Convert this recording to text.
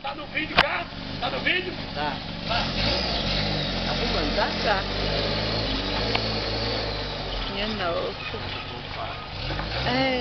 Tá no vídeo já? Tá no vídeo? Tá. Tá filmando, tá? Tá. Minha nossa. É.